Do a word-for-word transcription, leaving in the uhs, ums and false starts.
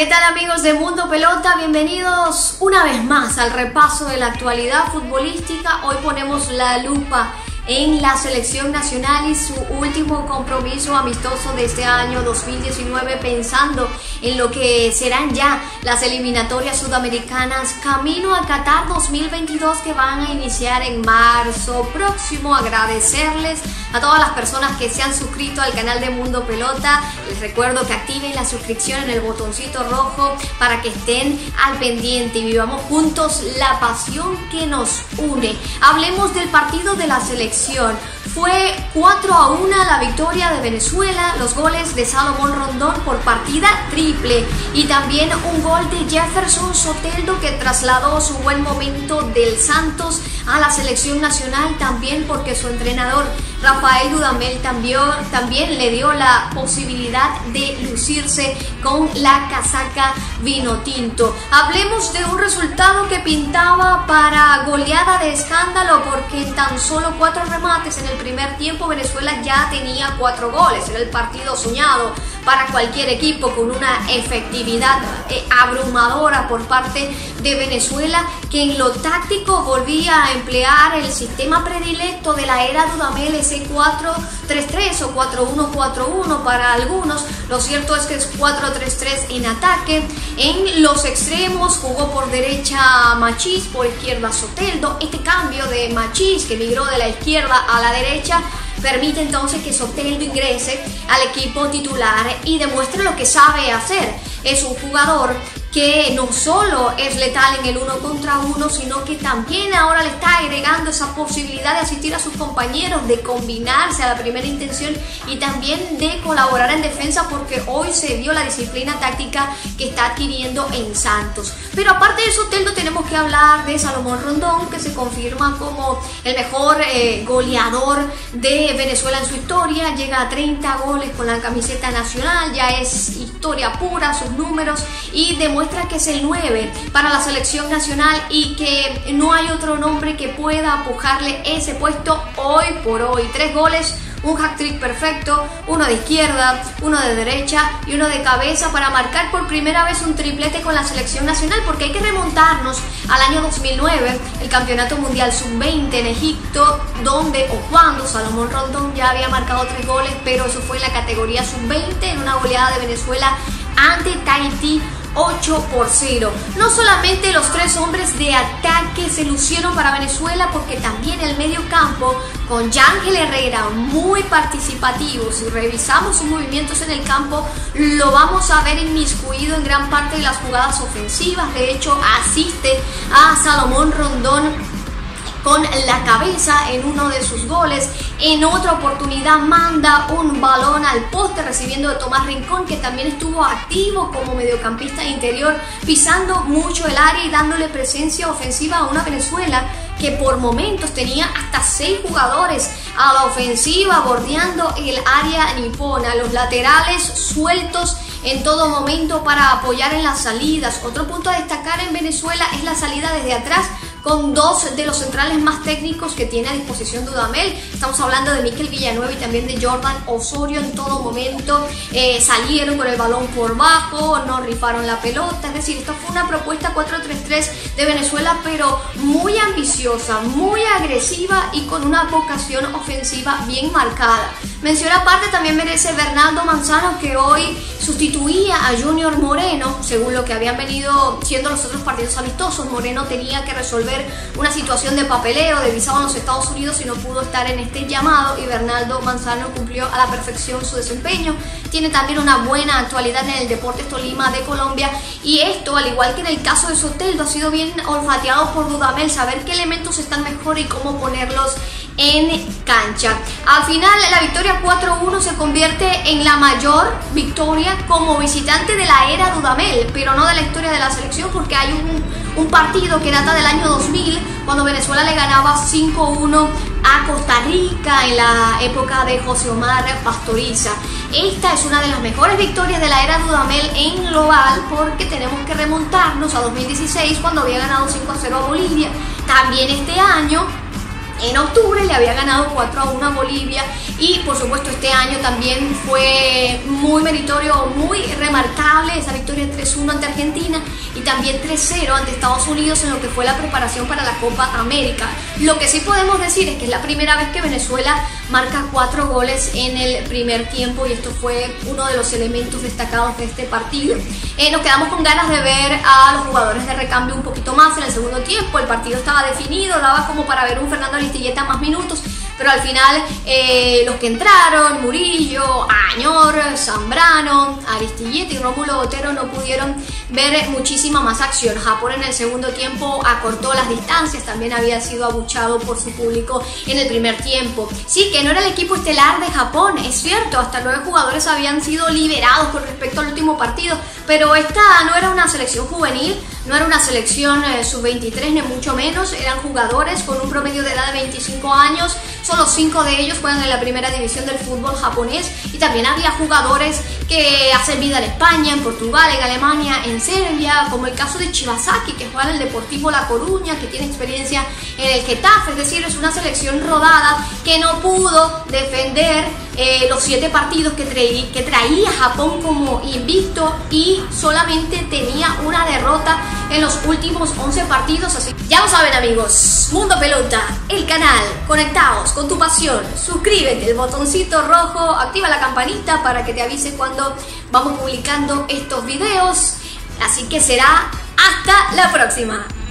¿qué tal amigos de Mundo Pelota? Bienvenidos una vez más al repaso de la actualidad futbolística. Hoy ponemos la lupa en la selección nacional y su último compromiso amistoso de este año dos mil diecinueve, pensando en lo que serán ya las eliminatorias sudamericanas camino a Qatar dos mil veintidós, que van a iniciar en marzo próximo. Agradecerles a todas las personas que se han suscrito al canal de Mundo Pelota. Les recuerdo que activen la suscripción en el botoncito rojo para que estén al pendiente y vivamos juntos la pasión que nos une. Hablemos del partido de la selección. Fue cuatro a uno la victoria de Venezuela, los goles de Salomón Rondón por partida triple y también un gol de Jefferson Soteldo, que trasladó su buen momento del Santos a la selección nacional, también porque su entrenador Rafael Dudamel también, también le dio la posibilidad de lucirse con la casaca vinotinto. Hablemos de un resultado que pintaba para goleada de escándalo, porque en tan solo cuatro remates en el primer tiempo Venezuela ya tenía cuatro goles. Era el partido soñado para cualquier equipo, con una efectividad eh, abrumadora por parte de Venezuela, que en lo táctico volvía a emplear el sistema predilecto de la era Dudamel, ese cuatro tres tres o cuatro uno cuatro uno para algunos. Lo cierto es que es cuatro tres tres en ataque. En los extremos jugó por derecha Machís, por izquierda Soteldo. Este cambio de Machís, que migró de la izquierda a la derecha, permite entonces que Soteldo ingrese al equipo titular y demuestre lo que sabe hacer. Es un jugador que no solo es letal en el uno contra uno, sino que también ahora le está agregando esa posibilidad de asistir a sus compañeros, de combinarse a la primera intención y también de colaborar en defensa, porque hoy se vio la disciplina táctica que está adquiriendo en Santos. Pero aparte de Soteldo, tenemos que hablar de Salomón Rondón, que se confirma como el mejor eh, goleador de Venezuela en su historia. Llega a treinta goles con la camiseta nacional, ya es historia pura sus números, y demuestra que es el nueve para la selección nacional y que no hay otro nombre que pueda apujarle ese puesto hoy por hoy. Tres goles, un hat-trick perfecto, uno de izquierda, uno de derecha y uno de cabeza, para marcar por primera vez un triplete con la selección nacional, porque hay que remontarnos al año dos mil nueve, el Campeonato Mundial sub veinte en Egipto, donde o cuando Salomón Rondón ya había marcado tres goles, pero eso fue en la categoría sub veinte, en una goleada de Venezuela ante Tahití, ocho por cero. No solamente los tres hombres de ataque se lucieron para Venezuela, porque también el medio campo, con Yángel Herrera muy participativo. Si revisamos sus movimientos en el campo, lo vamos a ver inmiscuido en gran parte de las jugadas ofensivas. De hecho, asiste a Salomón Rondón con la cabeza en uno de sus goles. En otra oportunidad manda un balón al poste, recibiendo de Tomás Rincón, que también estuvo activo como mediocampista interior, pisando mucho el área y dándole presencia ofensiva a una Venezuela que por momentos tenía hasta seis jugadores a la ofensiva bordeando el área nipona, los laterales sueltos en todo momento para apoyar en las salidas. Otro punto a destacar en Venezuela es la salida desde atrás, con dos de los centrales más técnicos que tiene a disposición Dudamel. Estamos hablando de Mikel Villanueva y también de Jordan Osorio. En todo momento eh, salieron con el balón por bajo, no rifaron la pelota. Es decir, esto fue una propuesta cuatro tres tres de Venezuela, pero muy ambiciosa, muy agresiva y con una vocación ofensiva bien marcada. Mención aparte también merece Bernardo Manzano, que hoy sustituía a Junior Moreno, según lo que habían venido siendo los otros partidos amistosos. Moreno tenía que resolver una situación de papeleo, de visado en los Estados Unidos, y no pudo estar en este llamado, y Bernardo Manzano cumplió a la perfección su desempeño. Tiene también una buena actualidad en el Deportes Tolima de Colombia, y esto, al igual que en el caso de Soteldo, ha sido bien olfateado por Dudamel, saber qué elementos están mejor y cómo ponerlos en cancha. Al final, la victoria cuatro uno se convierte en la mayor victoria como visitante de la era Dudamel, pero no de la historia de la selección, porque hay un, un partido que data del año dos mil, cuando Venezuela le ganaba cinco uno a Costa Rica en la época de José Omar Pastoriza. Esta es una de las mejores victorias de la era Dudamel en global, porque tenemos que remontarnos a dos mil dieciséis, cuando había ganado cinco a cero a Bolivia. También este año en octubre le había ganado cuatro a uno a Bolivia, y por supuesto este año también fue muy meritorio, muy remarcable esa victoria tres uno ante Argentina y también tres cero ante Estados Unidos en lo que fue la preparación para la Copa América. Lo que sí podemos decir es que es la primera vez que Venezuela marca cuatro goles en el primer tiempo, y esto fue uno de los elementos destacados de este partido. Eh, nos quedamos con ganas de ver a los jugadores de recambio un poquito más en el segundo tiempo. El partido estaba definido, daba como para ver un Fernando Aristilleta más minutos, pero al final eh, los que entraron, Murillo, Añor, Zambrano, Aristilleta y Rómulo Otero, no pudieron ver muchísima más acción. Japón en el segundo tiempo acortó las distancias, también había sido abuchado por su público en el primer tiempo. Sí, que no era el equipo estelar de Japón, es cierto, hasta nueve jugadores habían sido liberados con respecto al último partido, pero esta no era una selección juvenil, no era una selección eh, sub veintitrés ni mucho menos, eran jugadores con un promedio de edad de veinticinco años, solo cinco de ellos juegan en la primera división del fútbol japonés, y también había jugadores que hacen vida en España, en Portugal, en Alemania, en Serbia, como el caso de Shibasaki, que juega en el Deportivo La Coruña, que tiene experiencia en el Getafe. Es decir, es una selección rodada que no pudo defender eh, los siete partidos que, traí, que traía Japón como invicto, y solamente tenía una derrota en los últimos once partidos. Así ya lo saben, amigos, Mundo Pelota, el canal, conectados con tu pasión. Suscríbete, el botoncito rojo, activa la campanita para que te avise cuando vamos publicando estos videos. Así que será hasta la próxima.